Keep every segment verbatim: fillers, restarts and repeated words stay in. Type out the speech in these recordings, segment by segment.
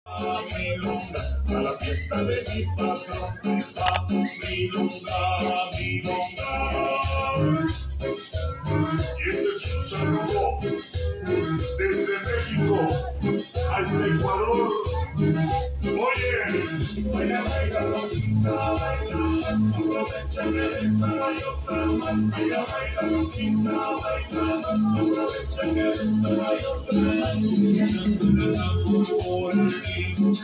Milonga, a la fiesta de mi patrón, va milonga, milonga. Y este es un saludo desde México hasta Ecuador. Oye, baila, baila, loquita, baila, aprovecha que esta gaviota, baila, baila, loquita, baila, aprovecha que esta gaviota, y se por aquí.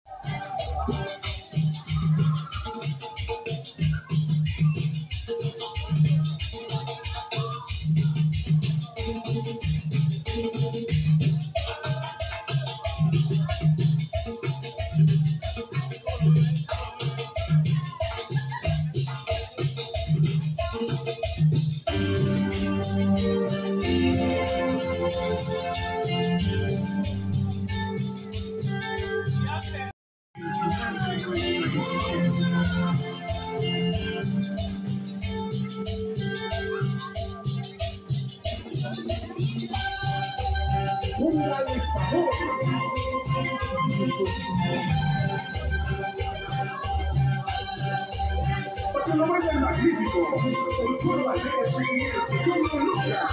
Porque lo baila el magnífico, el cuerpo de el que nunca.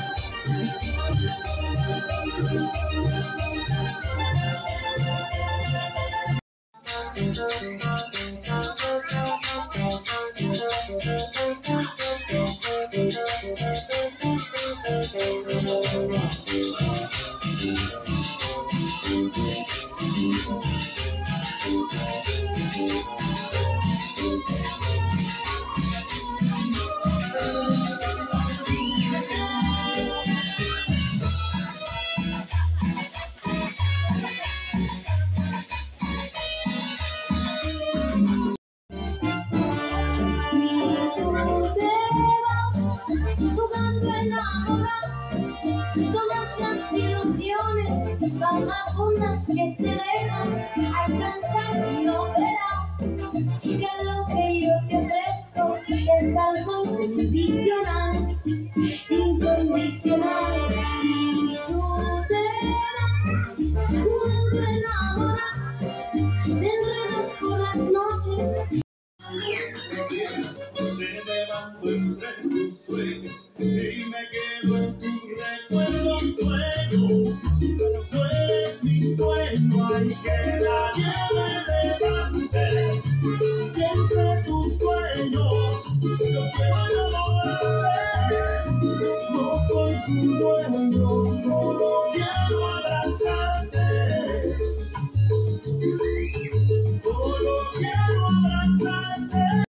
Vagabundas que se dejan alcanzar y no verán que lo que yo te ofrezco es algo incondicional, incondicional. Y tú te vas cuando enamoras, te enredas por las noches. Me levanto entre tus sueños y me quedo en tus recuerdos. Sueño, tú eres mi sueño, hay que nadie me levante. Y entre tus sueños yo quiero enamorarte. No soy tu dueño, solo quiero abrazarte. Solo quiero abrazarte.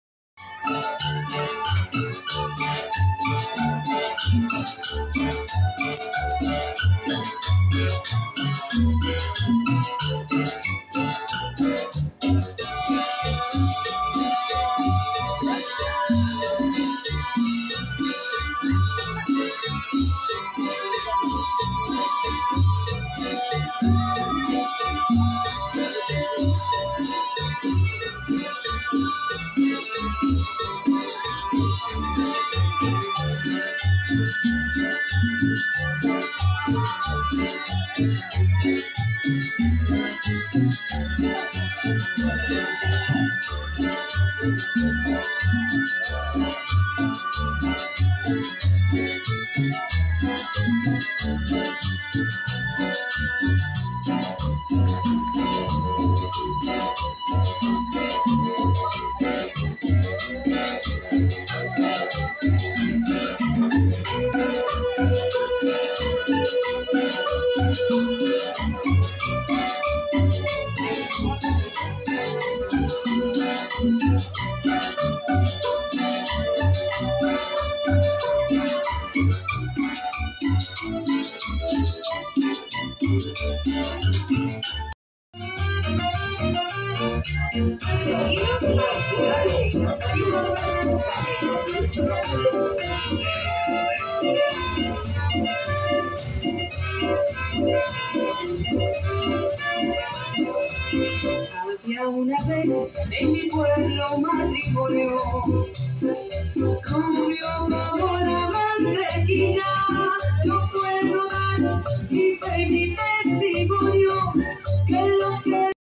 Había una vez en mi pueblo matrimonio, rubio como la mantequilla. Yo puedo dar mi fe y mi testimonio, que lo que